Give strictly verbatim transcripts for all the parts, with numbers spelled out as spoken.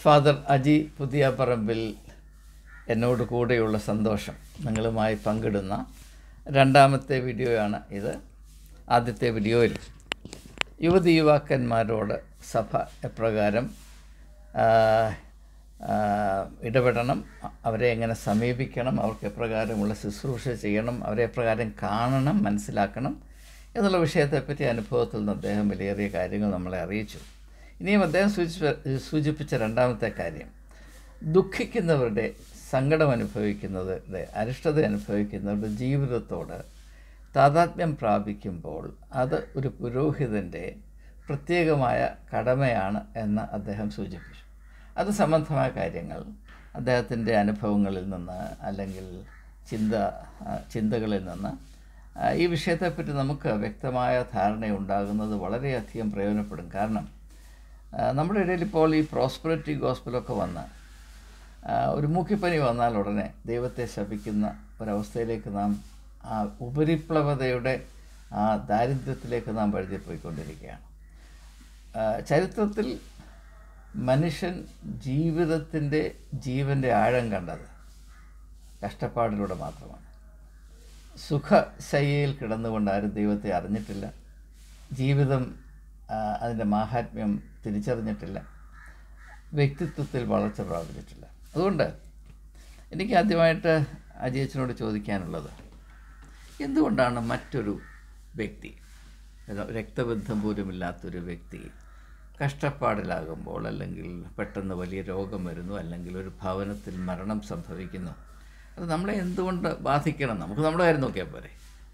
Father Aji Puthiyaparambil എന്നോട് കൂടെയുള്ള സന്തോഷം നിങ്ങളുമായി പങ്കിടുന്ന രണ്ടാമത്തെ വീഡിയോയാണ് ഇത്. ആദ്യത്തെ വീഡിയോയിൽ യുവതി യുവാക്കന്മാരോട് സഭ എപ്രകാരം ഇടപെടണം, അവരെ എങ്ങനെ സമീപിക്കണം, അവർക്ക് എപ്രകാരമുള്ള ശുശ്രൂഷ ചെയ്യണം, അവരെ എപ്രകാരം കാണണം, മനസ്സിലാക്കണം എന്നുള്ള വിഷയത്തെപ്പറ്റി അനുഭവത്തിൽ നിന്ന് അദ്ദേഹം വിലയേറിയ കാര്യങ്ങൾ നമ്മളെ അറിയിച്ചു. ഇനിയും അദ്ദേഹം സൂചിപ്പിച്ച സൂചിപ്പിച്ച രണ്ടാമത്തെ കാര്യം, ദുഃഖിക്കുന്നവരുടെ, സങ്കടം അനുഭവിക്കുന്നവരുടെ, അരിഷ്ടത അനുഭവിക്കുന്നവരുടെ ജീവിതത്തോട് താതാത്മ്യം പ്രാപിക്കുമ്പോൾ അത് ഒരു പുരോഹിതൻ്റെ പ്രത്യേകമായ കടമയാണ് എന്ന് അദ്ദേഹം സൂചിപ്പിച്ചു. അത് സംബന്ധമായ കാര്യങ്ങൾ അദ്ദേഹത്തിൻ്റെ അനുഭവങ്ങളിൽ നിന്ന് അല്ലെങ്കിൽ ചിന്ത ചിന്തകളിൽ നിന്ന് ഈ വിഷയത്തെപ്പറ്റി നമുക്ക് വ്യക്തമായ ധാരണയുണ്ടാകുന്നത് വളരെയധികം പ്രയോജനപ്പെടും. കാരണം നമ്മുടെ ഇടയിൽ ഇപ്പോൾ ഈ പ്രോസ്പെറിറ്റി ഗോസ്പലൊക്കെ വന്ന് ഒരു മൂക്കിപ്പനി വന്നാൽ ഉടനെ ദൈവത്തെ ശപിക്കുന്ന ഒരവസ്ഥയിലേക്ക് നാം ആ ഉപരിപ്ലവതയുടെ ആ ദാരിദ്ര്യത്തിലേക്ക് നാം വഴുതിപ്പോയിക്കൊണ്ടിരിക്കുകയാണ്. ചരിത്രത്തിൽ മനുഷ്യൻ ജീവിതത്തിൻ്റെ ജീവൻ്റെ ആഴം കണ്ടത് കഷ്ടപ്പാടിലൂടെ മാത്രമാണ്. സുഖശയ്യയിൽ കിടന്നുകൊണ്ട് ആരും ദൈവത്തെ അറിഞ്ഞിട്ടില്ല. ജീവിതം അതിൻ്റെ മാഹാത്മ്യം തിരിച്ചറിഞ്ഞിട്ടില്ല. വ്യക്തിത്വത്തിൽ വളർച്ച പ്രാപിച്ചിട്ടില്ല. അതുകൊണ്ട് എനിക്ക് ആദ്യമായിട്ട് അജയച്ചനോട് ചോദിക്കാനുള്ളത്, എന്തുകൊണ്ടാണ് മറ്റൊരു വ്യക്തി, രക്തബന്ധം പോലുമില്ലാത്തൊരു വ്യക്തി കഷ്ടപ്പാടിലാകുമ്പോൾ, അല്ലെങ്കിൽ പെട്ടെന്ന് വലിയ രോഗം വരുന്നു, അല്ലെങ്കിൽ ഒരു ഭവനത്തിൽ മരണം സംഭവിക്കുന്നു, അത് നമ്മളെ എന്തുകൊണ്ട് ബാധിക്കണം? നമുക്ക് നമ്മുടെ കാര്യം നോക്കിയാൽ പോരെ.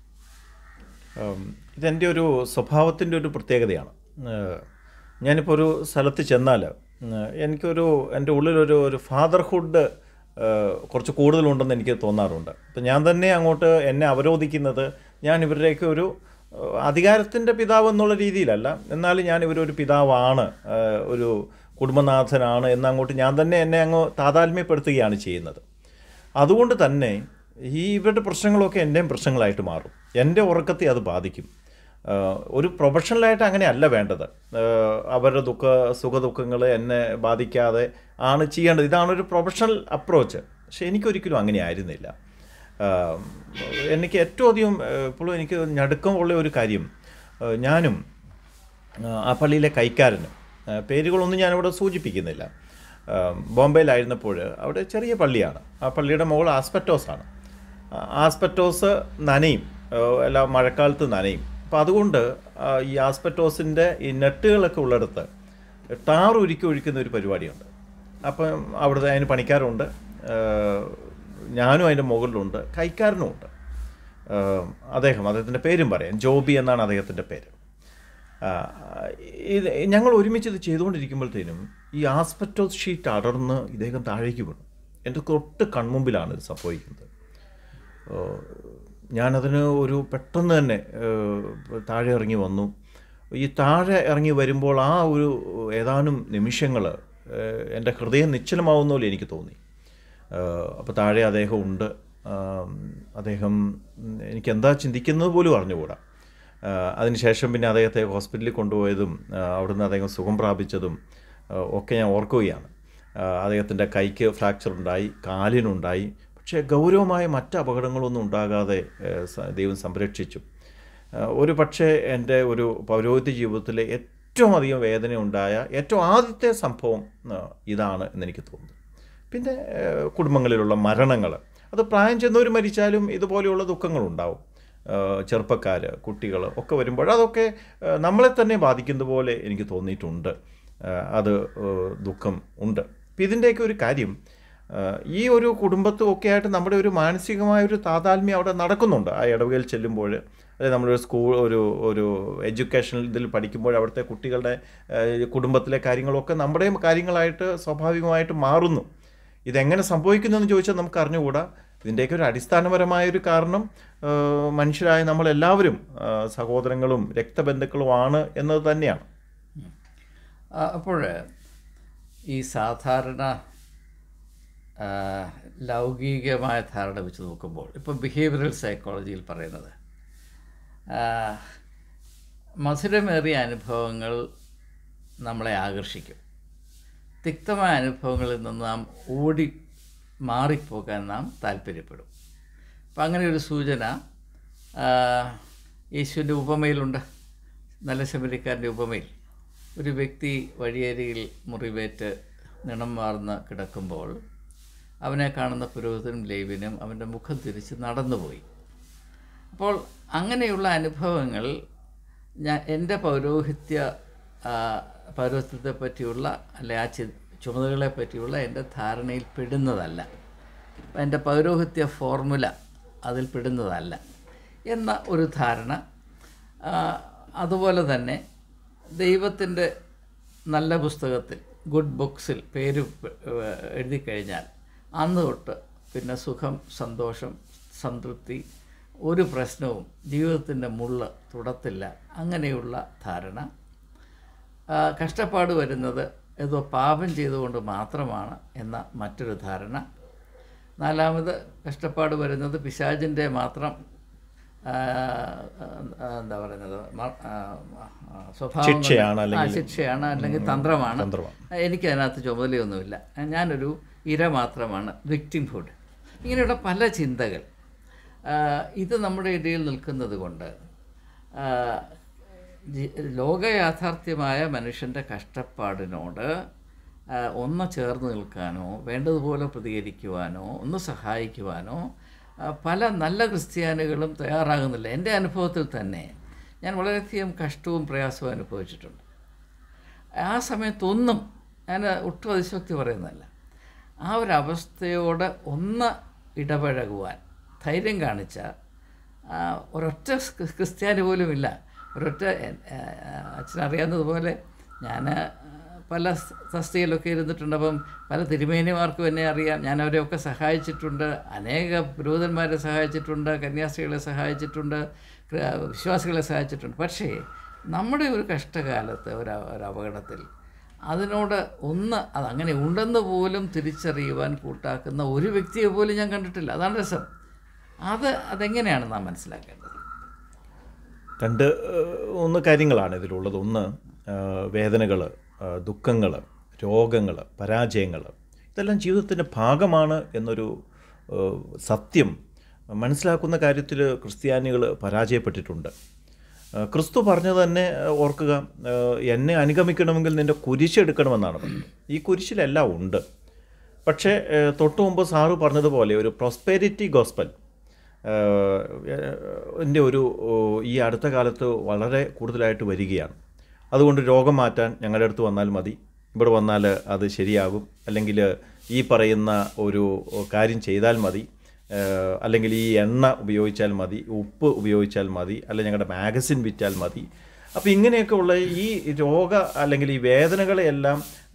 ഇതെൻ്റെ ഒരു സ്വഭാവത്തിൻ്റെ ഒരു പ്രത്യേകതയാണ്. ഞാനിപ്പോൾ ഒരു സ്ഥലത്ത് ചെന്നാൽ എനിക്കൊരു എൻ്റെ ഉള്ളിലൊരു ഒരു ഫാദർഹുഡ് കുറച്ച് കൂടുതലുണ്ടെന്ന് എനിക്ക് തോന്നാറുണ്ട്. അപ്പം ഞാൻ തന്നെ അങ്ങോട്ട് എന്നെ അവരോധിക്കുന്നത്, ഞാൻ ഇവരുടെയൊക്കെ ഒരു അധികാരത്തിൻ്റെ പിതാവ് എന്നുള്ള രീതിയിലല്ല, എന്നാലും ഞാൻ ഇവരൊരു പിതാവാണ്, ഒരു കുടുംബനാഥനാണ് എന്നങ്ങോട്ട് ഞാൻ തന്നെ എന്നെ അങ്ങ് താതാത്മ്യപ്പെടുത്തുകയാണ് ചെയ്യുന്നത്. അതുകൊണ്ട് തന്നെ ഈ ഇവരുടെ പ്രശ്നങ്ങളൊക്കെ എൻ്റെയും പ്രശ്നങ്ങളായിട്ട് മാറും. എൻ്റെ ഉറക്കത്തെ അത് ബാധിക്കും. ഒരു പ്രൊഫഷണലായിട്ട് അങ്ങനെയല്ല വേണ്ടത്. അവരുടെ ദുഃഖ സുഖദുഃഖങ്ങൾ എന്നെ ബാധിക്കാതെ ആണ് ചെയ്യേണ്ടത്. ഇതാണൊരു പ്രൊഫഷണൽ അപ്രോച്ച്. പക്ഷെ എനിക്കൊരിക്കലും അങ്ങനെ ആയിരുന്നില്ല. എനിക്ക് ഏറ്റവും അധികം ഇപ്പോഴും എനിക്ക് ഞടുക്കമുള്ള ഒരു കാര്യം, ഞാനും ആ പള്ളിയിലെ കൈക്കാരനും, പേരുകളൊന്നും ഞാനിവിടെ സൂചിപ്പിക്കുന്നില്ല, ബോംബെയിലായിരുന്നപ്പോൾ അവിടെ ചെറിയ പള്ളിയാണ്. ആ പള്ളിയുടെ മുകൾ ആസ്പെറ്റോസാണ്. ആസ്പെറ്റോസ് നനയും, എല്ലാ മഴക്കാലത്ത് നനയും. അപ്പോൾ അതുകൊണ്ട് ഈ ആസ്പെറ്റോസിൻ്റെ ഈ നെട്ടുകളൊക്കെ ഉള്ളിടത്ത് ടാർ ഉരുക്കി ഒഴിക്കുന്ന ഒരു പരിപാടിയുണ്ട്. അപ്പം അവിടുത്തെ അതിന് പണിക്കാരുണ്ട്, ഞാനും അതിൻ്റെ മുകളിലുണ്ട്, കൈക്കാരനുമുണ്ട്. അദ്ദേഹം, അദ്ദേഹത്തിൻ്റെ പേരും പറയാം, ജോബി എന്നാണ് അദ്ദേഹത്തിൻ്റെ പേര്. ഇത് ഞങ്ങൾ ഒരുമിച്ച് ഇത് ചെയ്തുകൊണ്ടിരിക്കുമ്പോഴത്തേനും ഈ ആസ്പെറ്റോസ് ഷീറ്റ് അടർന്ന് ഇദ്ദേഹം താഴേക്ക് വീണു. എൻ്റെ തൊട്ട് കൺമുമ്പിലാണ് ഇത് സംഭവിക്കുന്നത്. ഞാനതിന് ഒരു പെട്ടെന്ന് തന്നെ താഴെ ഇറങ്ങി വന്നു. ഈ താഴെ ഇറങ്ങി വരുമ്പോൾ ആ ഒരു ഏതാനും നിമിഷങ്ങൾ എൻ്റെ ഹൃദയം നിശ്ചലമാവുന്ന പോലെ എനിക്ക് തോന്നി. അപ്പോൾ താഴെ അദ്ദേഹം ഉണ്ട്. അദ്ദേഹം എനിക്കെന്താ ചിന്തിക്കുന്നത് പോലും അറിഞ്ഞുകൂടാ. അതിനുശേഷം പിന്നെ അദ്ദേഹത്തെ ഹോസ്പിറ്റലിൽ കൊണ്ടുപോയതും അവിടുന്ന് അദ്ദേഹം സുഖം പ്രാപിച്ചതും ഒക്കെ ഞാൻ ഓർക്കുകയാണ്. അദ്ദേഹത്തിൻ്റെ കൈക്ക് ഫ്രാക്ചർ ഉണ്ടായി, കാലിനുണ്ടായി. പക്ഷേ ഗൗരവമായ മറ്റ് അപകടങ്ങളൊന്നും ഉണ്ടാകാതെ ദൈവം സംരക്ഷിച്ചു. ഒരു പക്ഷേ എൻ്റെ ഒരു പൗരോഹിത്യ ജീവിതത്തിലെ ഏറ്റവും അധികം വേദന ഉണ്ടായ ഏറ്റവും ആദ്യത്തെ സംഭവം ഇതാണ് എന്നെനിക്ക് തോന്നുന്നു. പിന്നെ കുടുംബങ്ങളിലുള്ള മരണങ്ങൾ, അത് പ്രായം ചെന്നവർ മരിച്ചാലും ഇതുപോലെയുള്ള ദുഃഖങ്ങളുണ്ടാവും. ചെറുപ്പക്കാർ, കുട്ടികൾ ഒക്കെ വരുമ്പോൾ അതൊക്കെ നമ്മളെ തന്നെ ബാധിക്കുന്ന പോലെ എനിക്ക് തോന്നിയിട്ടുണ്ട്. അത് ദുഃഖം ഉണ്ട്. അപ്പം ഇതിൻ്റെയൊക്കെ ഒരു കാര്യം, ഈ ഒരു കുടുംബത്തും ഒക്കെ ആയിട്ട് നമ്മുടെ ഒരു മാനസികമായൊരു താതാത്മ്യം അവിടെ നടക്കുന്നുണ്ട്. ആ ഇടവകയിൽ ചെല്ലുമ്പോൾ, അതായത് നമ്മളൊരു സ്കൂൾ ഒരു ഒരു എഡ്യൂക്കേഷണൽ ഇതിൽ പഠിക്കുമ്പോൾ അവിടുത്തെ കുട്ടികളുടെ കുടുംബത്തിലെ കാര്യങ്ങളൊക്കെ നമ്മുടെ കാര്യങ്ങളായിട്ട് സ്വാഭാവികമായിട്ട് മാറുന്നു. ഇതെങ്ങനെ സംഭവിക്കുന്നു എന്ന് ചോദിച്ചാൽ നമുക്ക് അറിഞ്ഞുകൂടാ. ഇതിൻ്റെയൊക്കെ ഒരു അടിസ്ഥാനപരമായൊരു കാരണം മനുഷ്യരായ നമ്മളെല്ലാവരും സഹോദരങ്ങളും രക്തബന്ധുക്കളുമാണ് എന്നത് തന്നെയാണ്. അപ്പോൾ ഈ സാധാരണ ലൗകികമായ ധാരണ വെച്ച് നോക്കുമ്പോൾ, ഇപ്പോൾ ബിഹേവിയറൽ സൈക്കോളജിയിൽ പറയുന്നത് മധുരമേറിയ അനുഭവങ്ങൾ നമ്മളെ ആകർഷിക്കും. തിക്തമായ അനുഭവങ്ങളിൽ നിന്ന് നാം ഓടി മാറിപ്പോകാൻ നാം താല്പര്യപ്പെടും. അപ്പം അങ്ങനെ ഒരു സൂചന യേശുവിൻ്റെ ഉപമയിലുണ്ട്. നല്ല ശമരിക്കാരൻ്റെ ഉപമയിൽ ഒരു വ്യക്തി വഴിയരികിൽ മുറിവേറ്റ് നിണം വാർന്ന് കിടക്കുമ്പോൾ അവനെ കാണുന്ന പുരോഹിതനും ലേവ്യനും അവൻ്റെ മുഖം തിരിച്ച് നടന്നുപോയി. അപ്പോൾ അങ്ങനെയുള്ള അനുഭവങ്ങൾ ഞാൻ എൻ്റെ പൗരോഹിത്യ പൗരോഹിത്യത്തെ പറ്റിയുള്ള അല്ലെ ആ ചി ചുമതലകളെ പറ്റിയുള്ള എൻ്റെ ധാരണയിൽ പെടുന്നതല്ല, എൻ്റെ പൗരോഹിത്യ ഫോർമുല അതിൽ പെടുന്നതല്ല എന്ന ഒരു ധാരണ. അതുപോലെ തന്നെ ദൈവത്തിൻ്റെ നല്ല പുസ്തകത്തിൽ ഗുഡ് ബുക്സിൽ പേര് എഴുതി കഴിഞ്ഞാൽ അന്ന് തൊട്ട് പിന്നെ സുഖം, സന്തോഷം, സംതൃപ്തി, ഒരു പ്രശ്നവും ജീവിതത്തിൻ്റെ മുള്ള് തുടത്തില്ല, അങ്ങനെയുള്ള ധാരണ. കഷ്ടപ്പാട് വരുന്നത് ഏതോ പാപം ചെയ്തുകൊണ്ട് മാത്രമാണ് എന്ന മറ്റൊരു ധാരണ. നാലാമത്, കഷ്ടപ്പാട് വരുന്നത് പിശാചിൻ്റെ മാത്രം എന്താ പറയുന്നത് സ്വഭാവം, ശിക്ഷയാണ് അല്ലെങ്കിൽ തന്ത്രമാണ്, എനിക്കതിനകത്ത് ചുമതലയൊന്നുമില്ല, ഞാനൊരു ഇര മാത്രമാണ്, വിക്ടിംഹുഡ്. ഇങ്ങനെയുള്ള പല ചിന്തകൾ ഇത് നമ്മുടെ ഇടയിൽ നിൽക്കുന്നത് കൊണ്ട് ലോകയാഥാർത്ഥ്യമായ മനുഷ്യൻ്റെ കഷ്ടപ്പാടിനോട് ഒന്ന് ചേർന്ന് നിൽക്കാനോ വേണ്ടതുപോലെ പ്രതികരിക്കുവാനോ ഒന്ന് സഹായിക്കുവാനോ പല നല്ല ക്രിസ്ത്യാനികളും തയ്യാറാകുന്നില്ല. എൻ്റെ അനുഭവത്തിൽ തന്നെ ഞാൻ വളരെയധികം കഷ്ടവും പ്രയാസവും അനുഭവിച്ചിട്ടുണ്ട്. ആ സമയത്തൊന്നും ഞാൻ ഒട്ടും അതിശക്തി പറയുന്നതല്ല, ആ ഒരവസ്ഥയോട് ഒന്ന് ഇടപഴകുവാൻ ധൈര്യം കാണിച്ച ഒരൊറ്റ ക്രിസ്ത്യാനി പോലുമില്ല. ഒരൊറ്റ അച്ഛനറിയാവുന്നതുപോലെ ഞാൻ പല തസ്തികയിലൊക്കെ ഇരുന്നിട്ടുണ്ട്. അപ്പം പല തിരുമേനിമാർക്കും എന്നെ അറിയാം, ഞാൻ അവരെയൊക്കെ സഹായിച്ചിട്ടുണ്ട്, അനേക പുരോഹിതന്മാരെ സഹായിച്ചിട്ടുണ്ട്, കന്യാസ്ത്രീകളെ സഹായിച്ചിട്ടുണ്ട്, വിശ്വാസികളെ സഹായിച്ചിട്ടുണ്ട്. പക്ഷേ നമ്മുടെ ഒരു കഷ്ടകാലത്ത് ഒരു ഒരു അപകടത്തിൽ അതിനോട് ഒന്ന് അതങ്ങനെ ഉണ്ടെന്ന് പോലും തിരിച്ചറിയുവാൻ കൂട്ടാക്കുന്ന ഒരു വ്യക്തിയെ പോലും ഞാൻ കണ്ടിട്ടില്ല. അതാണ് രസം. അത് അതെങ്ങനെയാണ് നാം മനസ്സിലാക്കേണ്ടത്? രണ്ട് ഒന്ന് കാര്യങ്ങളാണ് ഇതിലുള്ളത്. ഒന്ന്, വേദനകൾ, ദുഃഖങ്ങൾ, രോഗങ്ങൾ, പരാജയങ്ങൾ, ഇതെല്ലാം ജീവിതത്തിൻ്റെ ഭാഗമാണ് എന്നൊരു സത്യം മനസ്സിലാക്കുന്ന കാര്യത്തിൽ ക്രിസ്ത്യാനികൾ പരാജയപ്പെട്ടിട്ടുണ്ട്. ക്രിസ്തു പറഞ്ഞത് തന്നെ ഓർക്കുക, എന്നെ അനുഗമിക്കണമെങ്കിൽ നിൻ്റെ കുരിശെടുക്കണമെന്നാണ് പറഞ്ഞത്. ഈ കുരിശിലെല്ലാം ഉണ്ട്. പക്ഷേ തൊട്ടു മുമ്പ് സാറ് പറഞ്ഞതുപോലെ ഒരു പ്രോസ്പെരിറ്റി ഗോസ്പൽ എൻ്റെ ഒരു ഈ അടുത്ത കാലത്ത് വളരെ കൂടുതലായിട്ട് വരികയാണ്. അതുകൊണ്ട് രോഗം മാറ്റാൻ ഞങ്ങളുടെ അടുത്ത് വന്നാൽ മതി, ഇവിടെ വന്നാൽ അത് ശരിയാകും, അല്ലെങ്കിൽ ഈ പറയുന്ന ഒരു കാര്യം ചെയ്താൽ മതി, അല്ലെങ്കിൽ ഈ എണ്ണ ഉപയോഗിച്ചാൽ മതി, ഉപ്പ് ഉപയോഗിച്ചാൽ മതി, അല്ലെങ്കിൽ ഞങ്ങളുടെ മാഗസിൻ വിറ്റാൽ മതി. അപ്പോൾ ഇങ്ങനെയൊക്കെ ഉള്ള ഈ രോഗ അല്ലെങ്കിൽ ഈ വേദനകളെയെല്ലാം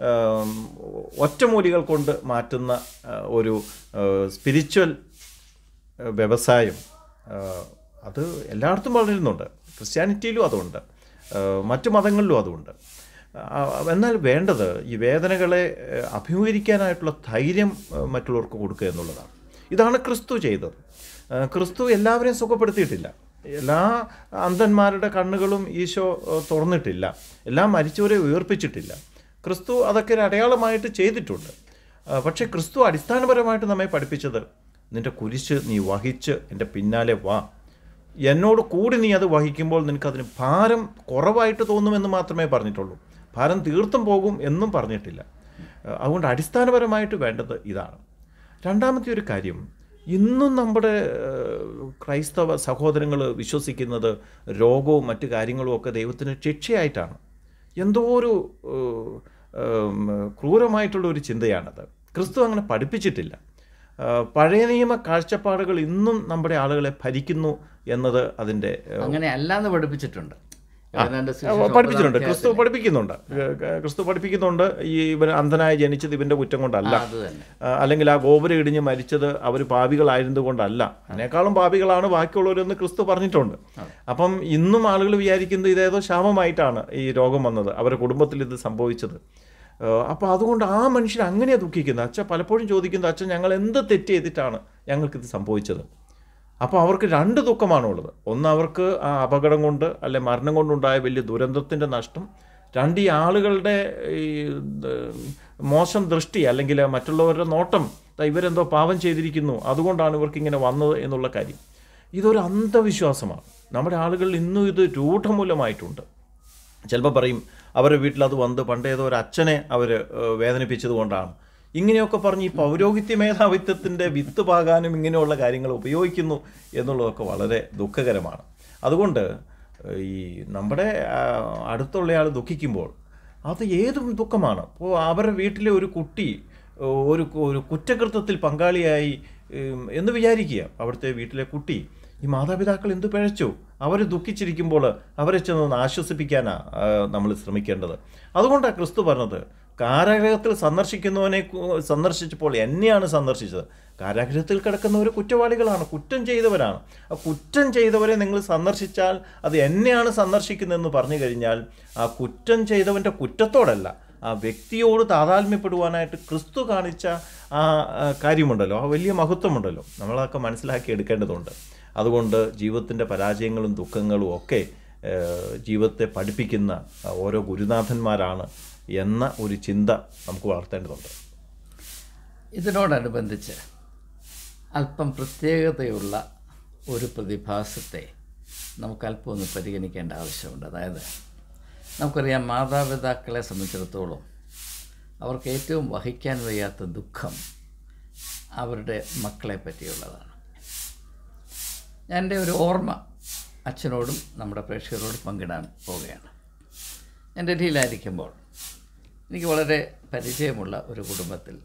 ഒറ്റമൂലികൾ കൊണ്ട് മാറ്റുന്ന ഒരു സ്പിരിച്വൽ വ്യവസായം അത് എല്ലായിടത്തും വളരുന്നുണ്ട്. ക്രിസ്ത്യാനിറ്റിയിലും അതുണ്ട്, മറ്റു മതങ്ങളിലും അതുണ്ട്. എന്നാൽ വേണ്ടത് ഈ വേദനകളെ അഭിമുഖീകരിക്കാനായിട്ടുള്ള ധൈര്യം മറ്റുള്ളവർക്ക് കൊടുക്കുക എന്നുള്ളതാണ്. ഇതാണ് ക്രിസ്തു ചെയ്തത്. ക്രിസ്തു എല്ലാവരെയും സുഖപ്പെടുത്തിയിട്ടില്ല. എല്ലാ അന്ധന്മാരുടെ കണ്ണുകളും ഈശോ തുറന്നിട്ടില്ല. എല്ലാം മരിച്ചവരെ ഉയർപ്പിച്ചിട്ടില്ല. ക്രിസ്തു അതൊക്കെ ഒരു അടയാളമായിട്ട് ചെയ്തിട്ടുണ്ട്. പക്ഷേ ക്രിസ്തു അടിസ്ഥാനപരമായിട്ട് നമ്മെ പഠിപ്പിച്ചത്, നിൻ്റെ കുരിശ് നീ വഹിച്ച് എൻ്റെ പിന്നാലെ വാ. എന്നോട് കൂടി നീ അത് വഹിക്കുമ്പോൾ നിനക്കതിന് ഭാരം കുറവായിട്ട് തോന്നുമെന്ന് മാത്രമേ പറഞ്ഞിട്ടുള്ളൂ. ഭാരം തീർത്തും പോകും എന്നും പറഞ്ഞിട്ടില്ല. അതുകൊണ്ട് അടിസ്ഥാനപരമായിട്ട് വേണ്ടത് ഇതാണ്. രണ്ടാമത്തെ ഒരു കാര്യം, ഇന്നും നമ്മുടെ ക്രൈസ്തവ സഹോദരങ്ങൾ വിശ്വസിക്കുന്നത് രോഗവും മറ്റു കാര്യങ്ങളും ഒക്കെ ദൈവത്തിന് ശിക്ഷയായിട്ടാണ്. എന്തോ ഒരു ക്രൂരമായിട്ടുള്ള ഒരു ചിന്തയാണത്. ക്രിസ്തു അങ്ങനെ പഠിപ്പിച്ചിട്ടില്ല. പഴയ നിയമ കാഴ്ചപ്പാടുകൾ ഇന്നും നമ്മുടെ ആളുകളെ ഭരിക്കുന്നു എന്നത് അതിൻ്റെ അങ്ങനെ അല്ലാന്ന് പഠിപ്പിച്ചിട്ടുണ്ട് പഠിപ്പിച്ചിട്ടുണ്ട് ക്രിസ്തു പഠിപ്പിക്കുന്നുണ്ട് ക്രിസ്തു പഠിപ്പിക്കുന്നുണ്ട് ഈ ഇവൻ അന്ധനായി ജനിച്ചത് ഇവൻ്റെ കുറ്റം കൊണ്ടല്ല, അല്ലെങ്കിൽ ആ ഗോപുരം ഇടിഞ്ഞ് മരിച്ചത് അവർ പാപികളായിരുന്നത് കൊണ്ടല്ല, അതിനേക്കാളും പാപികളാണ് ബാക്കിയുള്ളവരെന്ന് ക്രിസ്തു പറഞ്ഞിട്ടുണ്ട്. അപ്പം ഇന്നും ആളുകൾ വിചാരിക്കുന്നത് ഇതേതോ ശാപമായിട്ടാണ് ഈ രോഗം വന്നത്, അവരുടെ കുടുംബത്തിൽ ഇത് സംഭവിച്ചത്. അപ്പോൾ അതുകൊണ്ട് ആ മനുഷ്യൻ അങ്ങനെയാണ് ദുഃഖിക്കുന്നത്. അച്ഛൻ പലപ്പോഴും ചോദിക്കുന്നത്, അച്ഛൻ ഞങ്ങൾ എന്ത് തെറ്റ് ചെയ്തിട്ടാണ് ഞങ്ങൾക്കിത് സംഭവിച്ചത്? അപ്പോൾ അവർക്ക് രണ്ട് ദുഃഖമാണുള്ളത്. ഒന്ന്, അവർക്ക് ആ അപകടം കൊണ്ട് അല്ലെ മരണം കൊണ്ടുണ്ടായ വലിയ ദുരന്തത്തിൻ്റെ നഷ്ടം. രണ്ട് ഈ ആളുകളുടെ ഈ മോശം ദൃഷ്ടി അല്ലെങ്കിൽ മറ്റുള്ളവരുടെ നോട്ടം, ഇവരെന്തോ പാപം ചെയ്തിരിക്കുന്നു അതുകൊണ്ടാണ് ഇവർക്കിങ്ങനെ വന്നത് എന്നുള്ള കാര്യം, ഇതൊരു അന്ധവിശ്വാസമാണ്. നമ്മുടെ ആളുകളിൽ ഇന്നും ഇത് രൂഢമൂലമായിട്ടുണ്ട്. ചിലപ്പോൾ പറയും അവരുടെ വീട്ടിലത് വന്ന് പണ്ട് ഏതോ ഒരു അച്ഛനെ അവർ വേദനിപ്പിച്ചത് കൊണ്ടാണ്, ഇങ്ങനെയൊക്കെ പറഞ്ഞ് ഈ പൗരോഹിത്യ മേധാവിത്വത്തിൻ്റെ വിത്ത് പാകാനും ഇങ്ങനെയുള്ള കാര്യങ്ങൾ ഉപയോഗിക്കുന്നു എന്നുള്ളതൊക്കെ വളരെ ദുഃഖകരമാണ്. അതുകൊണ്ട് ഈ നമ്മുടെ അടുത്തുള്ളയാൾ ദുഃഖിക്കുമ്പോൾ അത് ഏതും ദുഃഖമാണ്. അപ്പോൾ അവരുടെ വീട്ടിലെ ഒരു കുട്ടി ഒരു ഒരു കുറ്റകൃത്യത്തിൽ പങ്കാളിയായി എന്ന് വിചാരിക്കുക. അവിടുത്തെ വീട്ടിലെ കുട്ടി, ഈ മാതാപിതാക്കൾ എന്ത് പിഴച്ചു, അവർ ദുഃഖിച്ചിരിക്കുമ്പോൾ അവരെ ചെന്ന് ആശ്വസിപ്പിക്കാനാണ് നമ്മൾ ശ്രമിക്കേണ്ടത്. അതുകൊണ്ടാണ് ക്രിസ്തു പറഞ്ഞത്, കാരാഗ്രഹത്തിൽ സന്ദർശിക്കുന്നവനെ സന്ദർശിച്ചപ്പോൾ എന്നെയാണ് സന്ദർശിച്ചത്. കാരാഗ്രഹത്തിൽ കിടക്കുന്നവർ കുറ്റവാളികളാണ്, കുറ്റം ചെയ്തവരാണ്. ആ കുറ്റം ചെയ്തവരെ നിങ്ങൾ സന്ദർശിച്ചാൽ അത് എന്നെയാണ് സന്ദർശിക്കുന്നതെന്ന് പറഞ്ഞു കഴിഞ്ഞാൽ ആ കുറ്റം ചെയ്തവൻ്റെ കുറ്റത്തോടല്ല, ആ വ്യക്തിയോട് താതാത്മ്യപ്പെടുവാനായിട്ട് ക്രിസ്തു കാണിച്ച ആ കാര്യമുണ്ടല്ലോ, ആ വലിയ മഹത്വമുണ്ടല്ലോ, നമ്മളതൊക്കെ മനസ്സിലാക്കി എടുക്കേണ്ടതുണ്ട്. അതുകൊണ്ട് ജീവിതത്തിൻ്റെ പരാജയങ്ങളും ദുഃഖങ്ങളും ഒക്കെ ജീവിതത്തെ പഠിപ്പിക്കുന്ന ഓരോ ഗുരുനാഥന്മാരാണ് എന്ന ഒരു ചിന്ത നമുക്ക് വളർത്തേണ്ടതുണ്ട്. ഇതിനോടനുബന്ധിച്ച് അല്പം പ്രത്യേകതയുള്ള ഒരു പ്രതിഭാസത്തെ നമുക്ക് അല്പം ഒന്ന് പരിഗണിക്കേണ്ട ആവശ്യമുണ്ട്. അതായത് നമുക്കറിയാം, മാതാപിതാക്കളെ സംബന്ധിച്ചിടത്തോളം അവർക്ക് ഏറ്റവും വഹിക്കാൻ വയ്യാത്ത ദുഃഖം അവരുടെ മക്കളെ പറ്റിയുള്ളതാണ്. ഞാൻ എൻ്റെ ഒരു ഓർമ്മ അച്ഛനോടും നമ്മുടെ പ്രേക്ഷകരോടും പങ്കിടാൻ പോവുകയാണ്. ഞാൻ ഡൽഹിയിലായിരിക്കുമ്പോൾ എനിക്ക് വളരെ പരിചയമുള്ള ഒരു കുടുംബത്തിൽ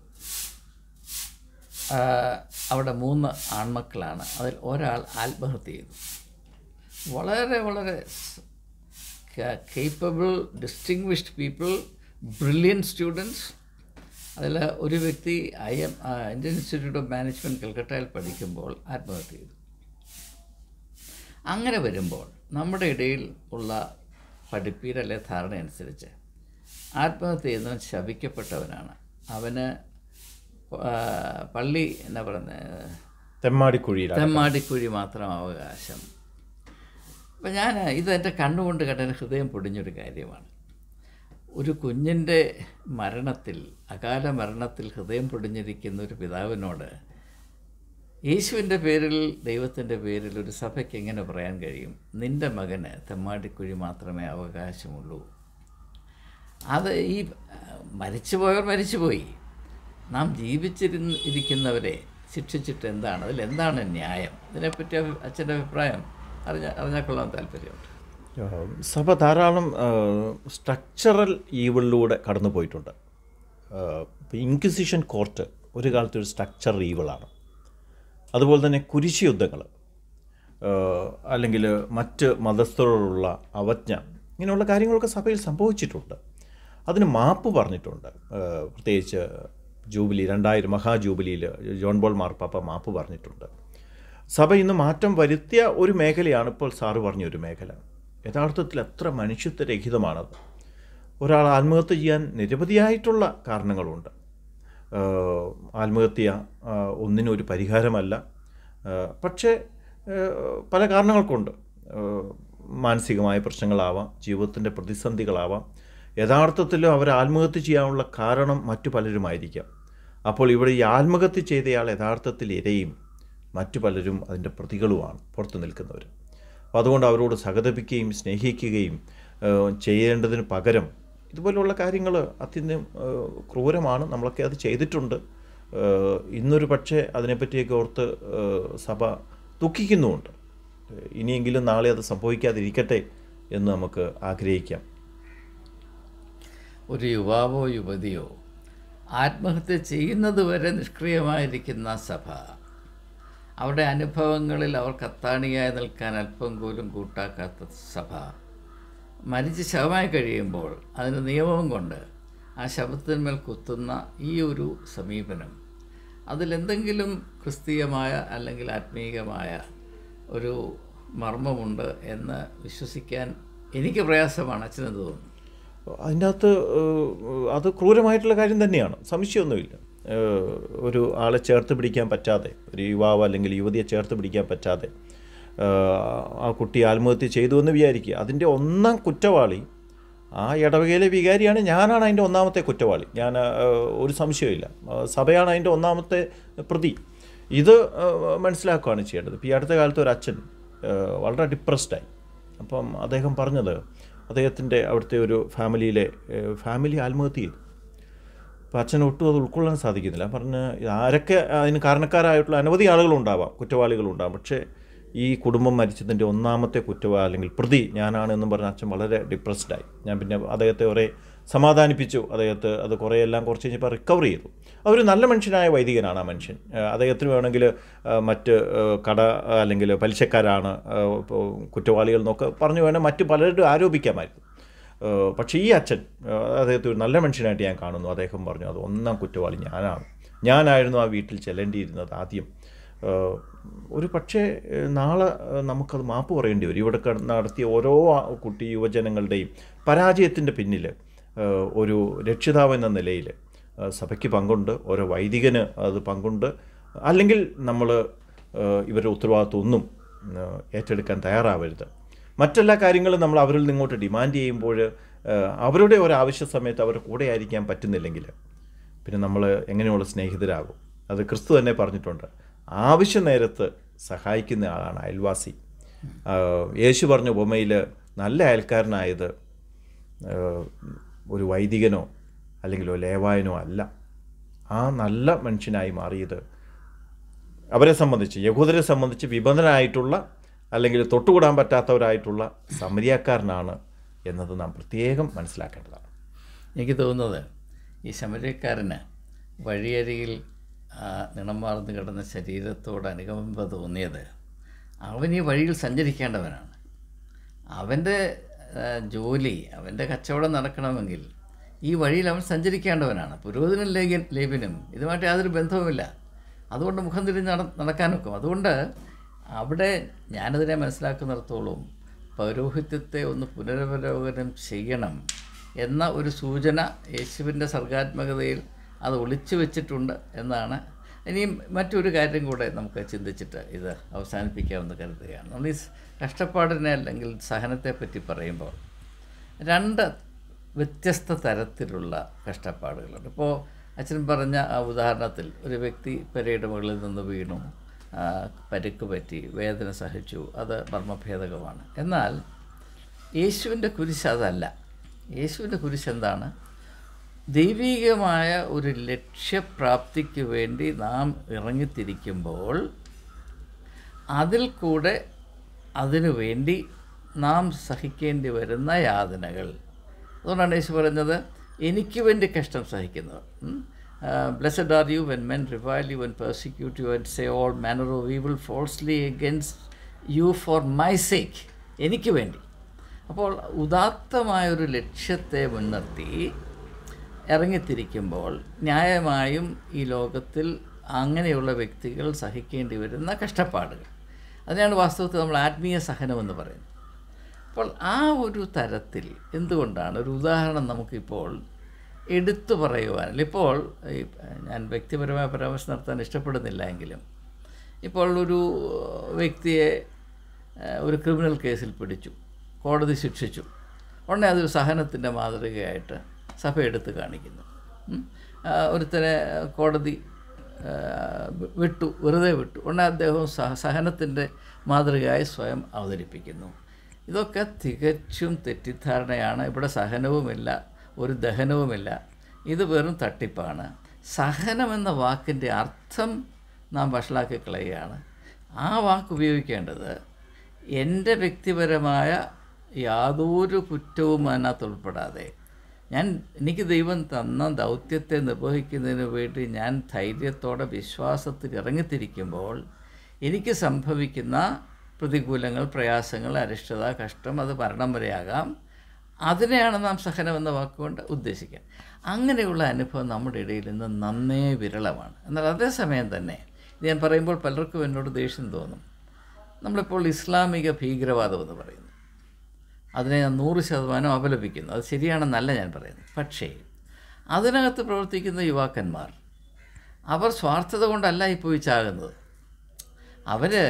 അവിടെ മൂന്ന് ആൺമക്കളാണ്. അതിൽ ഒരാൾ ആത്മഹത്യ ചെയ്തു. വളരെ വളരെ capable, distinguished people, brilliant students. അതിൽ ഒരു വ്യക്തി I M Indian institute of management കൽക്കട്ടയിൽ പഠിക്കുമ്പോൾ ആത്മഹത്യ ചെയ്തു. അങ്ങനെ വരുമ്പോൾ നമ്മുടെ ഇടയിൽ ഉള്ള പഠിപ്പീരല്ലേ ധാരണ അനുസരിച്ച് ആത്മഹത്യ ചെയ്യുന്നവൻ ശപിക്കപ്പെട്ടവനാണ്, അവന് പള്ളി എന്നാ പറയുന്നത് തെമ്മാടിക്കുഴി തെമ്മാടിക്കുഴി മാത്രം അവകാശം. അപ്പം ഞാൻ ഇത് എൻ്റെ കണ്ണുകൊണ്ട് കണ്ട ഹൃദയം പൊടിഞ്ഞൊരു കാര്യമാണ്. ഒരു കുഞ്ഞിൻ്റെ മരണത്തിൽ, അകാല മരണത്തിൽ ഹൃദയം പൊടിഞ്ഞിരിക്കുന്ന ഒരു പിതാവിനോട് യേശുവിൻ്റെ പേരിൽ, ദൈവത്തിൻ്റെ പേരിൽ ഒരു സഭയ്ക്ക് എങ്ങനെ പറയാൻ കഴിയും, നിൻ്റെ മകന് തെമ്മാടിക്കുഴി മാത്രമേ അവകാശമുള്ളൂ? അത് ഈ മരിച്ചുപോയവർ മരിച്ചുപോയി, നാം ജീവിച്ചിരുന്ന് ഇരിക്കുന്നവരെ ശിക്ഷിച്ചിട്ട് എന്താണ്, അതിലെന്താണ് ന്യായം? ഇതിനെപ്പറ്റി അച്ഛൻ്റെ അഭിപ്രായം അറിഞ്ഞ അറിഞ്ഞാൽ കൊള്ളാൻ താല്പര്യമുണ്ട്. സഭ ധാരാളം സ്ട്രക്ചറൽ ഈവിളിലൂടെ കടന്നു പോയിട്ടുണ്ട്. ഇൻക്വിസിഷൻ കോർട്ട് ഒരു കാലത്ത് ഒരു സ്ട്രക്ചറൽ ഈവിളാണ്. അതുപോലെ തന്നെ കുരിശ് യുദ്ധങ്ങൾ, അല്ലെങ്കിൽ മറ്റ് മതസ്ഥരോടുള്ള അവജ്ഞ, ഇങ്ങനെയുള്ള കാര്യങ്ങളൊക്കെ സഭയിൽ സംഭവിച്ചിട്ടുണ്ട്. അതിന് മാപ്പ് പറഞ്ഞിട്ടുണ്ട്. പ്രത്യേകിച്ച് ജൂബിലി, രണ്ടായിരം മഹാജൂബിലിയിൽ ജോൺ ബോൾ മാർപ്പാപ്പ മാപ്പ് പറഞ്ഞിട്ടുണ്ട്. സഭ ഇന്ന് മാറ്റം വരുത്തിയ ഒരു മേഖലയാണ് ഇപ്പോൾ സാറ് പറഞ്ഞൊരു മേഖല. യഥാർത്ഥത്തിൽ എത്ര മനുഷ്യത്വരഹിതമാണത്. ഒരാൾ ആത്മഹത്യ ചെയ്യാൻ നിരവധിയായിട്ടുള്ള കാരണങ്ങളുണ്ട്. ആത്മഹത്യ ഒന്നിനും ഒരു പരിഹാരമല്ല. പക്ഷേ പല കാരണങ്ങൾക്കുണ്ട്. മാനസികമായ പ്രശ്നങ്ങളാവാം, ജീവിതത്തിൻ്റെ പ്രതിസന്ധികളാവാം. യഥാർത്ഥത്തിൽ അവർ ആത്മഹത്യ ചെയ്യാനുള്ള കാരണം മറ്റു പലരുമായിരിക്കാം. അപ്പോൾ ഇവിടെ ഈ ആത്മഹത്യ ചെയ്തയാൾ യഥാർത്ഥത്തിൽ ഇരയും മറ്റു പലരും അതിൻ്റെ പ്രതികളുമാണ്, പുറത്തു നിൽക്കുന്നവർ. അപ്പോൾ അതുകൊണ്ട് അവരോട് സഹതപിക്കുകയും സ്നേഹിക്കുകയും ചെയ്യേണ്ടതിന് പകരം ഇതുപോലുള്ള കാര്യങ്ങൾ അത്യന്തം ക്രൂരമാണ്. നമ്മളൊക്കെ അത് ചെയ്തിട്ടുണ്ട്. ഇന്നൊരു പക്ഷേ അതിനെപ്പറ്റിയൊക്കെ ഓർത്ത് സഭ ദുഃഖിക്കുന്നുമുണ്ട്. ഇനിയെങ്കിലും നാളെ അത് സംഭവിക്കാതിരിക്കട്ടെ എന്ന് നമുക്ക് ആഗ്രഹിക്കാം. ഒരു യുവാവോ യുവതിയോ ആത്മഹത്യ ചെയ്യുന്നത് വരെ നിഷ്ക്രിയമായിരിക്കുന്ന സഭ, അവരുടെ അനുഭവങ്ങളിൽ അവർക്ക് അത്താണിയായി നിൽക്കാൻ അല്പം പോലും കൂട്ടാക്കാത്ത സഭ, മരിച്ച് ശവമായി കഴിയുമ്പോൾ അതിന് നിയമം കൊണ്ട് ആ ശവത്തിന്മേൽ കുത്തുന്ന ഈ ഒരു സമീപനം, അതിലെന്തെങ്കിലും ക്രിസ്തീയമായ അല്ലെങ്കിൽ ആത്മീയമായ ഒരു മർമ്മമുണ്ട് എന്ന് വിശ്വസിക്കാൻ എനിക്ക് പ്രയാസമാണ്. അച്ഛനെന്ന് തോന്നുന്നു. അതിൻ്റെ അകത്ത് അത് ക്രൂരമായിട്ടുള്ള കാര്യം തന്നെയാണ്, സംശയമൊന്നുമില്ല. ഒരു ആളെ ചേർത്ത് പിടിക്കാൻ പറ്റാതെ, ഒരു യുവാവ് അല്ലെങ്കിൽ യുവതിയെ ചേർത്ത് പിടിക്കാൻ പറ്റാതെ ആ കുട്ടി ആത്മഹത്യ ചെയ്തു എന്ന് വിചാരിക്കുക. അതിൻ്റെ ഒന്നാം കുറ്റവാളി ആ ഇടവകയിലെ വികാരിയാണ്, ഞാനാണ് അതിൻ്റെ ഒന്നാമത്തെ കുറ്റവാളി. ഞാൻ ഒരു സംശയമില്ല, സഭയാണ് അതിൻ്റെ ഒന്നാമത്തെ പ്രതി. ഇത് മനസ്സിലാക്കുകയാണ് ചെയ്യേണ്ടത്. ഇപ്പോൾ ഈ അടുത്ത കാലത്ത് ഒരു അച്ഛൻ വളരെ ഡിപ്രസ്ഡായി. അപ്പം അദ്ദേഹം പറഞ്ഞത് അദ്ദേഹത്തിൻ്റെ അവിടുത്തെ ഒരു ഫാമിലിയിലെ ഫാമിലി ആത്മഹത്യ ചെയ്തു. അപ്പോൾ അച്ഛൻ ഒട്ടും അത് ഉൾക്കൊള്ളാൻ സാധിക്കുന്നില്ല. പറഞ്ഞ് ആരൊക്കെ അതിന് കാരണക്കാരായിട്ടുള്ള അനവധി ആളുകളുണ്ടാവാം, കുറ്റവാളികളുണ്ടാവാം, പക്ഷേ ഈ കുടുംബം മരിച്ചതിൻ്റെ ഒന്നാമത്തെ കുറ്റവാളി അല്ലെങ്കിൽ പ്രതി ഞാനാണെന്നും പറഞ്ഞ അച്ഛൻ വളരെ ഡിപ്രസ്ഡായി. ഞാൻ പിന്നെ അദ്ദേഹത്തെ കുറേ സമാധാനിപ്പിച്ചു. അദ്ദേഹത്തെ അത് കുറേയെല്ലാം കുറച്ച് കഴിഞ്ഞപ്പോൾ റിക്കവർ ചെയ്തു. അതൊരു നല്ല മനുഷ്യനായ വൈദികനാണ് ആ മനുഷ്യൻ. അദ്ദേഹത്തിന് വേണമെങ്കിൽ മറ്റ് കട അല്ലെങ്കിൽ പലിശക്കാരാണ് കുറ്റവാളികൾ എന്നൊക്കെ പറഞ്ഞു വേണേൽ മറ്റ് പലരും ആരോപിക്കാമായിരുന്നു. പക്ഷേ ഈ അച്ഛൻ അദ്ദേഹത്തെ ഒരു നല്ല മനുഷ്യനായിട്ട് ഞാൻ കാണുന്നു. അദ്ദേഹം പറഞ്ഞു അത് ഒന്നാം കുറ്റവാളി ഞാനാണ്, ഞാനായിരുന്നു ആ വീട്ടിൽ ചെല്ലേണ്ടിയിരുന്നത് ആദ്യം. ഒരു പക്ഷേ നാളെ നമുക്കത് മാപ്പ് പറയേണ്ടി വരും. ഇവിടെ നടത്തിയ ഓരോ കുട്ടി യുവജനങ്ങളുടെയും പരാജയത്തിൻ്റെ പിന്നിൽ ഒരു രക്ഷിതാവ് എന്ന നിലയിൽ സഭയ്ക്ക് പങ്കുണ്ട്, ഓരോ വൈദികന് അത് പങ്കുണ്ട്. അല്ലെങ്കിൽ നമ്മൾ ഇവരുടെ ഉത്തരവാദിത്വം ഒന്നും ഏറ്റെടുക്കാൻ തയ്യാറാവരുത്. മറ്റെല്ലാ കാര്യങ്ങളും നമ്മൾ അവരിൽ നിന്നിങ്ങോട്ട് ഡിമാൻഡ് ചെയ്യുമ്പോൾ അവരുടെ ഒരു ആവശ്യ സമയത്ത് അവരുടെ കൂടെ ആയിരിക്കാൻ പറ്റുന്നില്ലെങ്കിൽ പിന്നെ നമ്മൾ എങ്ങനെയുള്ള സ്നേഹിതരാകും? അത് ക്രിസ്തു തന്നെ പറഞ്ഞിട്ടുണ്ട്, ആവശ്യ നേരത്ത് സഹായിക്കുന്ന ആളാണ് അയൽവാസി. യേശു പറഞ്ഞ ഉപമയിൽ നല്ല അയൽക്കാരനായത് ഒരു വൈദികനോ അല്ലെങ്കിൽ ഒരു ലേവായനോ അല്ല. ആ നല്ല മനുഷ്യനായി മാറിയത് അവരെ സംബന്ധിച്ച്, യഹൂദരെ സംബന്ധിച്ച് വിബന്ധനായിട്ടുള്ള അല്ലെങ്കിൽ തൊട്ടുകൂടാൻ പറ്റാത്തവരായിട്ടുള്ള സമരിയാക്കാരനാണ് എന്നത് നാം പ്രത്യേകം മനസ്സിലാക്കേണ്ടതാണ്. എനിക്ക് തോന്നുന്നത് ഈ സമരിയക്കാരന് വഴിയരികിൽ നിണം മാർന്നു കിടന്ന ശരീരത്തോട് അനുകമ്പ തോന്നിയത് അവൻ ഈ വഴിയിൽ സഞ്ചരിക്കേണ്ടവനാണ്. അവൻ്റെ ജോലി, അവൻ്റെ കച്ചവടം നടക്കണമെങ്കിൽ ഈ വഴിയിൽ അവൻ സഞ്ചരിക്കേണ്ടവനാണ്. പുരോഹിതനും ലേഖൻ ലേവ്യനും ഇതുമായിട്ട് യാതൊരു ബന്ധവുമില്ല. അതുകൊണ്ട് മുഖം തിരിഞ്ഞ് നട നടക്കാൻ വെക്കും. അതുകൊണ്ട് അവിടെ ഞാനതിനെ മനസ്സിലാക്കുന്നിടത്തോളം പൗരോഹിത്യത്തെ ഒന്ന് പുനരവലോകനം ചെയ്യണം എന്ന ഒരു സൂചന യേശുവിൻ്റെ സർഗാത്മകതയിൽ അത് ഒളിച്ചു വെച്ചിട്ടുണ്ട് എന്നാണ്. ഇനിയും മറ്റൊരു കാര്യം കൂടെ നമുക്ക് ചിന്തിച്ചിട്ട് ഇത് അവസാനിപ്പിക്കാമെന്ന് കരുതുകയാണ്. നമ്മൾ ഈ കഷ്ടപ്പാടിനെ അല്ലെങ്കിൽ സഹനത്തെ പറ്റി പറയുമ്പോൾ രണ്ട് വ്യത്യസ്ത തരത്തിലുള്ള കഷ്ടപ്പാടുകളുണ്ട്. ഇപ്പോൾ അച്ഛൻ പറഞ്ഞ ആ ഉദാഹരണത്തിൽ ഒരു വ്യക്തി പെരയുടെ മുകളിൽ നിന്ന് വീണു, പരിക്ക് പറ്റി, വേദന സഹിച്ചു, അത് മർമ്മഭേദകമാണ്. എന്നാൽ യേശുവിൻ്റെ കുരിശ് അതല്ല. യേശുവിൻ്റെ കുരിശ് എന്താണ്? ദൈവികമായ ഒരു ലക്ഷ്യപ്രാപ്തിക്ക് വേണ്ടി നാം ഇറങ്ങിത്തിരിക്കുമ്പോൾ അതിൽ കൂടെ അതിനു വേണ്ടി നാം സഹിക്കേണ്ടി വരുന്ന യാതനകൾ. അതുകൊണ്ടാണ് യേശു പറയുന്നത് എനിക്ക് വേണ്ടി കഷ്ടം സഹിക്കുന്നവർ. Blessed are you when men revile you and persecute you and say all manner of evil falsely against you for my sake, എനിക്ക് വേണ്ടി. അപ്പോൾ ഉദാത്തമായൊരു ലക്ഷ്യത്തെ മുൻനിർത്തി ഇറങ്ങിത്തിരിക്കുമ്പോൾ ന്യായമായും ഈ ലോകത്തിൽ അങ്ങനെയുള്ള വ്യക്തികൾ സഹിക്കേണ്ടി വരുന്ന കഷ്ടപ്പാടുകൾ, അതിനാണ് വാസ്തവത്തിൽ നമ്മൾ ആത്മീയ സഹനമെന്ന് പറയുന്നത്. അപ്പോൾ ആ ഒരു തരത്തിൽ എന്തുകൊണ്ടാണ് ഒരു ഉദാഹരണം നമുക്കിപ്പോൾ എടുത്തു പറയുവാനില്ല. ഇപ്പോൾ ഞാൻ വ്യക്തിപരമായ പരാമർശം നടത്താൻ ഇഷ്ടപ്പെടുന്നില്ല എങ്കിലും ഇപ്പോൾ ഒരു വ്യക്തിയെ ഒരു ക്രിമിനൽ കേസിൽ പിടിച്ചു, കോടതി ശിക്ഷിച്ചു. ഉടനെ അതൊരു സഹനത്തിൻ്റെ മാതൃകയായിട്ട് സഭ എടുത്ത് കാണിക്കുന്നു. ഒരുത്തനെ കോടതി വിട്ടു, വെറുതെ വിട്ടു, ഉടനെ അദ്ദേഹം സഹ സഹനത്തിൻ്റെ മാതൃകയായി സ്വയം അവതരിപ്പിക്കുന്നു. ഇതൊക്കെ തികച്ചും തെറ്റിദ്ധാരണയാണ്. ഇവിടെ സഹനവുമില്ല, ഒരു ദഹനവുമില്ല. ഇത് വെറും തട്ടിപ്പാണ്. സഹനമെന്ന വാക്കിൻ്റെ അർത്ഥം നാം വഷളാക്കി കളയുകയാണ്. ആ വാക്ക് ഉപയോഗിക്കേണ്ടത് എൻ്റെ വ്യക്തിപരമായ യാതൊരു കുറ്റവും അതിനകത്ത് ഉൾപ്പെടാതെ ഞാൻ എനിക്ക് ദൈവം തന്ന ദൗത്യത്തെ നിർവഹിക്കുന്നതിന് വേണ്ടി ഞാൻ ധൈര്യത്തോടെ വിശ്വാസത്തിൽ ഇറങ്ങിത്തിരിക്കുമ്പോൾ എനിക്ക് സംഭവിക്കുന്ന പ്രതികൂലങ്ങൾ, പ്രയാസങ്ങൾ, അരിഷ്ടത, കഷ്ടം, അത് മരണം വരെയാകാം. അതിനെയാണ് നാം സഹനമെന്ന വാക്കുകൊണ്ട് ഉദ്ദേശിക്കുക. അങ്ങനെയുള്ള അനുഭവം നമ്മുടെ ഇടയിൽ നിന്ന് നന്നേ വിരളമാണ്. എന്നാൽ അതേസമയം തന്നെ ഇത് ഞാൻ പറയുമ്പോൾ പലർക്കും എന്നോട് ദേഷ്യം തോന്നും. നമ്മളിപ്പോൾ ഇസ്ലാമിക ഭീകരവാദം എന്ന് പറയുന്നു, അതിനെ ഞാൻ നൂറ് ശതമാനം അപലപിക്കുന്നു. അത് ശരിയാണെന്നല്ല ഞാൻ പറയുന്നത്. പക്ഷേ അതിനകത്ത് പ്രവർത്തിക്കുന്ന യുവാക്കന്മാർ അവർ സ്വാർത്ഥത കൊണ്ടല്ല ഈ പോയി ചാകുന്നത്. അവർ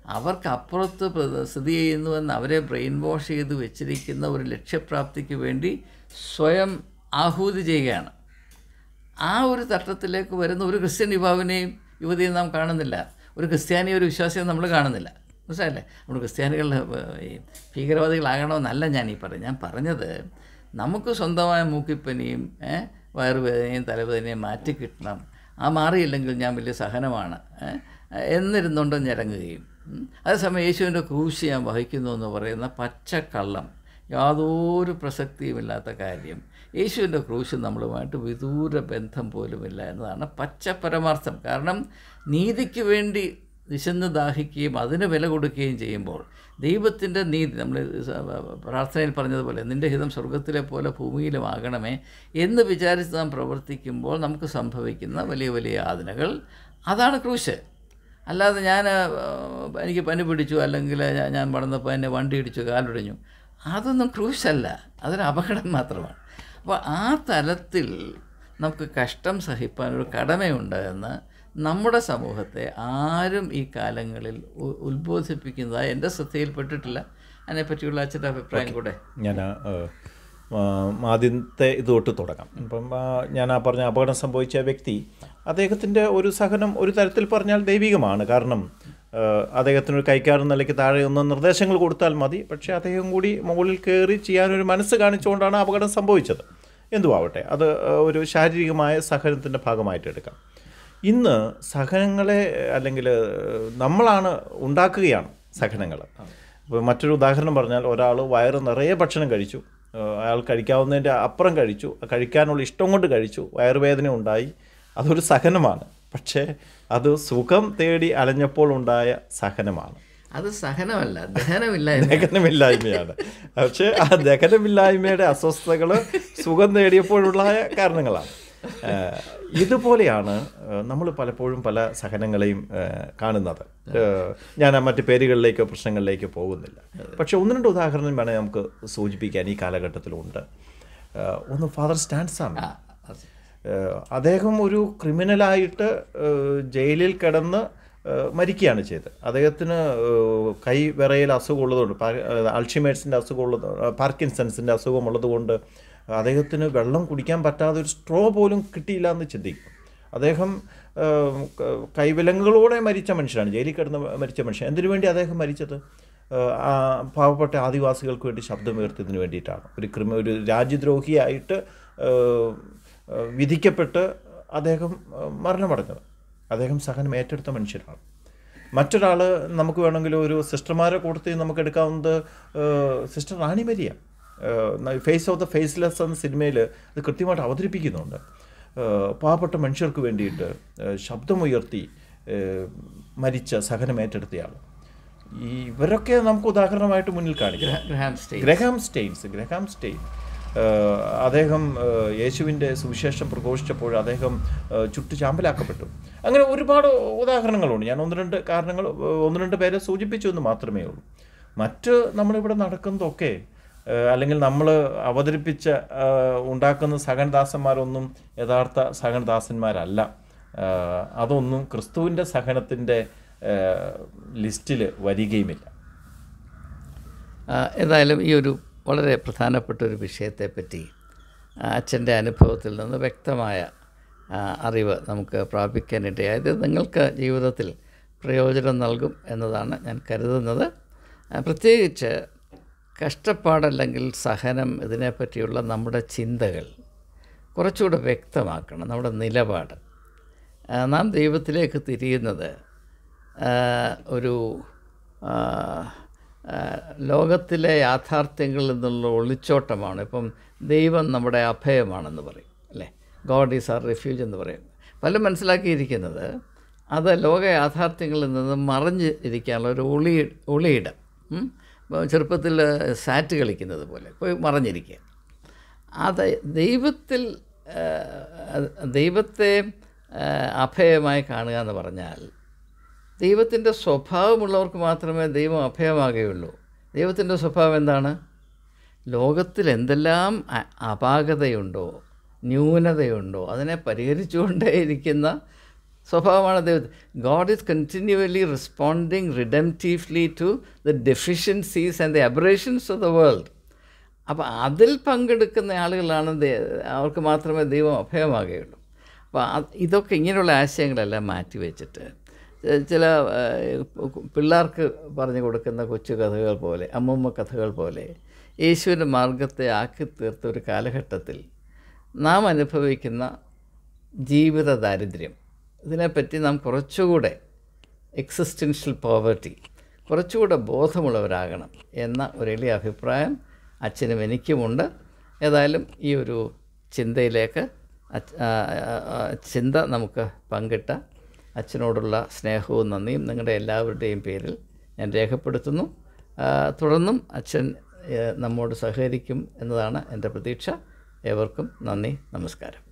അവർക്ക് അപ്പുറത്ത് സ്ഥിതി ചെയ്യുന്നുവെന്ന് അവരെ ബ്രെയിൻ വാഷ് ചെയ്ത് വെച്ചിരിക്കുന്ന ഒരു ലക്ഷ്യപ്രാപ്തിക്ക് വേണ്ടി സ്വയം ആഹൂതി ചെയ്യുകയാണ്. ആ ഒരു തട്ടത്തിലേക്ക് വരുന്ന ഒരു ക്രിസ്ത്യൻ യുവാവിനെയും യുവതിയും നാം കാണുന്നില്ല. ഒരു ക്രിസ്ത്യാനി ഒരു വിശ്വാസിയും നമ്മൾ കാണുന്നില്ല. മനസ്സിലായില്ലേ? നമ്മൾ ക്രിസ്ത്യാനികൾ ഈ ഭീകരവാദികളാകണമെന്നല്ല ഞാൻ ഈ പറയും. ഞാൻ പറഞ്ഞത് നമുക്ക് സ്വന്തമായ മൂക്കിപ്പനിയും വയറുവേദനയും തലവേദനയും മാറ്റി കിട്ടണം. ആ മാറിയില്ലെങ്കിൽ ഞാൻ വലിയ സഹനമാണ് എന്നിരുന്നുകൊണ്ട് ഞരങ്ങുകയും അതേസമയം യേശുവിൻ്റെ ക്രൂശ് ഞാൻ വഹിക്കുന്നു എന്ന് പറയുന്ന പച്ചക്കള്ളം, യാതൊരു പ്രസക്തിയുമില്ലാത്ത കാര്യം. യേശുവിൻ്റെ ക്രൂശ് നമ്മളുമായിട്ട് വിദൂര ബന്ധം പോലുമില്ല എന്നതാണ് പച്ച പരമാർത്ഥം. കാരണം നീതിക്ക് വേണ്ടി വിശന്ന് ദാഹിക്കുകയും അതിന് വില കൊടുക്കുകയും ചെയ്യുമ്പോൾ ദൈവത്തിൻ്റെ നീതി, നമ്മൾ പ്രാർത്ഥനയിൽ പറഞ്ഞതുപോലെ നിൻ്റെ ഹിതം സ്വർഗത്തിലെ പോലെ ഭൂമിയിലും ആകണമേ എന്ന് വിചാരിച്ച് നാം പ്രവർത്തിക്കുമ്പോൾ നമുക്ക് സംഭവിക്കുന്ന വലിയ വലിയ യാതനകൾ, അതാണ് ക്രൂശ്. അല്ലാതെ ഞാൻ എനിക്ക് പനി പിടിച്ചു, അല്ലെങ്കിൽ ഞാൻ വളർന്നപ്പോൾ എന്നെ വണ്ടി ഇടിച്ചു, കാലൊടിഞ്ഞു, അതൊന്നും ക്രൂശല്ല, അതൊരു അപകടം മാത്രമാണ്. അപ്പോൾ ആ തലത്തിൽ നമുക്ക് കഷ്ടം സഹിപ്പാനൊരു കടമയുണ്ട് എന്ന് നമ്മുടെ സമൂഹത്തെ ആരും ഈ കാലങ്ങളിൽ ഉത്ബോധിപ്പിക്കുന്നതായി എൻ്റെ ശ്രദ്ധയിൽപ്പെട്ടിട്ടില്ല. അതിനെപ്പറ്റിയുള്ള അച്ഛൻ്റെ അഭിപ്രായം കൂടെ ഞാൻ ആദ്യത്തെ ഇത് തൊട്ട് തുടങ്ങാം. ഇപ്പം ഞാൻ ആ പറഞ്ഞ അപകടം സംഭവിച്ച വ്യക്തി, അദ്ദേഹത്തിൻ്റെ ഒരു സഹനം ഒരു തരത്തിൽ പറഞ്ഞാൽ ദൈവികമാണ്. കാരണം അദ്ദേഹത്തിനൊരു കൈക്കാരൻ നിലയ്ക്ക് താഴെ ഒന്ന് നിർദ്ദേശങ്ങൾ കൊടുത്താൽ മതി. പക്ഷേ അദ്ദേഹം കൂടി മുകളിൽ കയറി ചെയ്യാനൊരു മനസ്സ് കാണിച്ചുകൊണ്ടാണ് അപകടം സംഭവിച്ചത്. എന്തുവാവട്ടെ, അത് ഒരു ശാരീരികമായ സഹനത്തിൻ്റെ ഭാഗമായിട്ട് എടുക്കാം. ഇന്ന് സഹനങ്ങളെ അല്ലെങ്കിൽ നമ്മളാണ് ഉണ്ടാക്കുകയാണ് സഹനങ്ങൾ. ഇപ്പോൾ മറ്റൊരു ഉദാഹരണം പറഞ്ഞാൽ, ഒരാൾ വയറ് നിറയെ ഭക്ഷണം കഴിച്ചു, അയാൾ കഴിക്കാവുന്നതിൻ്റെ അപ്പുറം കഴിച്ചു, കഴിക്കാനുള്ള ഇഷ്ടം കൊണ്ട് കഴിച്ചു, വയറുവേദന ഉണ്ടായി, അതൊരു സഹനമാണ്. പക്ഷേ അത് സുഖം തേടി അലഞ്ഞപ്പോൾ ഉണ്ടായ സഹനമാണ്. അത് സഹനമല്ല, ദഹനമില്ലായ്മ ദഹനമില്ലായ്മയാണ്. പക്ഷേ ആ ദഹനമില്ലായ്മയുടെ അസ്വസ്ഥതകൾ സുഖം തേടിയപ്പോഴുണ്ടായ കാരണങ്ങളാണ്. ഇതുപോലെയാണ് നമ്മൾ പലപ്പോഴും പല സഹനങ്ങളെയും കാണുന്നത്. ഞാൻ മറ്റ് പേരുകളിലേക്കോ പ്രശ്നങ്ങളിലേക്കോ പോകുന്നില്ല. പക്ഷേ ഒന്ന് രണ്ട് ഉദാഹരണം വേണേൽ നമുക്ക് സൂചിപ്പിക്കാൻ ഈ കാലഘട്ടത്തിലുണ്ട്. ഒന്ന് ഫാദർ സ്റ്റാൻസാണ്. അദ്ദേഹം ഒരു ക്രിമിനലായിട്ട് ജയിലിൽ കിടന്ന് മരിക്കുകയാണ് ചെയ്തത്. അദ്ദേഹത്തിന് കൈ വിറയൽ അസുഖമുള്ളതുകൊണ്ട്, അൾഷിമേഴ്സിൻ്റെ അസുഖമുള്ളത്, പാർക്കിൻസൺസിൻ്റെ അസുഖമുള്ളത് കൊണ്ട് അദ്ദേഹത്തിന് വെള്ളം കുടിക്കാൻ പറ്റാതെ ഒരു സ്ട്രോ പോലും കിട്ടിയില്ല എന്ന് ചിന്തിക്കും. അദ്ദേഹം കൈവിലങ്ങുകളോടെ മരിച്ച മനുഷ്യനാണ്, ജയിലിൽ കിടന്ന് മരിച്ച മനുഷ്യൻ. എന്തിനു വേണ്ടി അദ്ദേഹം മരിച്ചത്? പാവപ്പെട്ട ആദിവാസികൾക്ക് വേണ്ടി ശബ്ദമുയർത്തിയതിന് വേണ്ടിയിട്ടാണ്. ഒരു ക്രിമി ഒരു രാജ്യദ്രോഹിയായിട്ട് വിധിക്കപ്പെട്ട് അദ്ദേഹം മരണമടഞ്ഞത്. അദ്ദേഹം സഹനം ഏറ്റെടുത്ത മനുഷ്യരാണ്. മറ്റൊരാൾ നമുക്ക് വേണമെങ്കിൽ ഒരു സിസ്റ്റർമാരെ കൂട്ടത്തിൽ നമുക്ക് എടുക്കാവുന്നത് sister Rani Maria. Face of the faceless എന്ന സിനിമയിൽ അത് കൃത്യമായിട്ട് അവതരിപ്പിക്കുന്നുണ്ട്. പാവപ്പെട്ട മനുഷ്യർക്ക് വേണ്ടിയിട്ട് ശബ്ദമുയർത്തി മരിച്ച സഹനം ഏറ്റെടുത്തയാൾ. ഈ ഇവരൊക്കെ നമുക്ക് ഉദാഹരണമായിട്ട് മുന്നിൽ കാണിക്കാം. ഗ്രഹാം സ്റ്റെയിൻസ് ഗ്രഹാം സ്റ്റെയിൻ അദ്ദേഹം യേശുവിൻ്റെ സുവിശേഷം പ്രഘോഷിച്ചപ്പോൾ അദ്ദേഹം ചുട്ടു ചാമ്പലാക്കപ്പെട്ടു. അങ്ങനെ ഒരുപാട് ഉദാഹരണങ്ങളുണ്ട്. ഞാൻ ഒന്ന് രണ്ട് കാരണങ്ങൾ ഒന്ന് രണ്ട് പേരെ സൂചിപ്പിച്ചു എന്ന് മാത്രമേ ഉള്ളൂ. മറ്റ് നമ്മളിവിടെ നടക്കുന്നതൊക്കെ അല്ലെങ്കിൽ നമ്മൾ അവതരിപ്പിച്ച ഉണ്ടാക്കുന്ന സഹനദാസന്മാരൊന്നും യഥാർത്ഥ സഹനദാസന്മാരല്ല. അതൊന്നും ക്രിസ്തുവിൻ്റെ സഹനത്തിൻ്റെ ലിസ്റ്റിൽ വരികയുമില്ല. ഏതായാലും ഈ ഒരു വളരെ പ്രധാനപ്പെട്ട ഒരു വിഷയത്തെപ്പറ്റി അച്ഛൻ്റെ അനുഭവത്തിൽ നിന്ന് വ്യക്തമായ അറിവ് നമുക്ക് പ്രാപിക്കാനിടയായത് നിങ്ങൾക്ക് ജീവിതത്തിൽ പ്രയോജനം നൽകും എന്നതാണ് ഞാൻ കരുതുന്നത്. പ്രത്യേകിച്ച് കഷ്ടപ്പാടല്ലെങ്കിൽ സഹനം, ഇതിനെപ്പറ്റിയുള്ള നമ്മുടെ ചിന്തകൾ കുറച്ചുകൂടെ വ്യക്തമാക്കണം. നമ്മുടെ നിലപാട്, നാം ദൈവത്തിലേക്ക് തിരിയുന്നത് ഒരു ലോകത്തിലെ യാഥാർത്ഥ്യങ്ങളിൽ നിന്നുള്ള ഒളിച്ചോട്ടമാണ്. ഇപ്പം ദൈവം നമ്മുടെ അഭയമാണെന്ന് പറയും, അല്ലേ? ഗോഡ് ഈസ് ആർ റെഫ്യൂജ് എന്ന് പറയും. പലരും മനസ്സിലാക്കിയിരിക്കുന്നത് അത് ലോക യാഥാർത്ഥ്യങ്ങളിൽ നിന്ന് മറിഞ്ഞ് ഇരിക്കാനുള്ള ഒരു ഒളി ഒളിയിടം. ചെറുപ്പത്തിൽ സാറ്റ് കളിക്കുന്നത് പോലെ പോയി മറിഞ്ഞിരിക്കുക. അത് ദൈവത്തിൽ ദൈവത്തെ അഭയമായി കാണുക എന്ന് പറഞ്ഞാൽ ദൈവത്തിൻ്റെ സ്വഭാവമുള്ളവർക്ക് മാത്രമേ ദൈവം അഭയമാകുകയുള്ളൂ. ദൈവത്തിൻ്റെ സ്വഭാവം എന്താണ്? ലോകത്തിൽ എന്തെല്ലാം അപാകതയുണ്ടോ, ന്യൂനതയുണ്ടോ, അതിനെ പരിഹരിച്ചുകൊണ്ടേയിരിക്കുന്ന സ്വഭാവമാണ് ദൈവം. God is continually responding redemptively to the deficiencies and the aberrations of the world. അപ്പോൾ അതിൽ പങ്കെടുക്കുന്ന ആളുകളാണ് അവർക്ക് മാത്രമേ ദൈവം അഭയമാകുകയുള്ളൂ. അപ്പോൾ ഇതൊക്കെ ഇങ്ങനെയുള്ള ആശയങ്ങളെല്ലാം മാറ്റി വെച്ചിട്ട് ചില പിള്ളേർക്ക് പറഞ്ഞു കൊടുക്കുന്ന കൊച്ചു കഥകൾ പോലെ, അമ്മൂമ്മ കഥകൾ പോലെ യേശുവിൻ്റെ മാർഗത്തെ ആക്കി തീർത്ത ഒരു കാലഘട്ടത്തിൽ നാം അനുഭവിക്കുന്ന ജീവിത ദാരിദ്ര്യം, ഇതിനെപ്പറ്റി നാം കുറച്ചുകൂടെ എക്സിസ്റ്റൻഷ്യൽ പോവർട്ടി കുറച്ചുകൂടെ ബോധമുള്ളവരാകണം എന്ന ഒരു എളിയ അഭിപ്രായം അച്ഛനും എനിക്കുമുണ്ട്. ഏതായാലും ഈ ഒരു ചിന്തയിലേക്ക് ചിന്ത നമുക്ക് പങ്കിട്ട അച്ഛനോടുള്ള സ്നേഹവും നന്ദിയും നിങ്ങളുടെ എല്ലാവരുടെയും പേരിൽ ഞാൻ രേഖപ്പെടുത്തുന്നു. തുടർന്നും അച്ഛൻ നമ്മോട് സഹകരിക്കും എന്നതാണ് എൻ്റെ പ്രതീക്ഷ. ഏവർക്കും നന്ദി, നമസ്കാരം.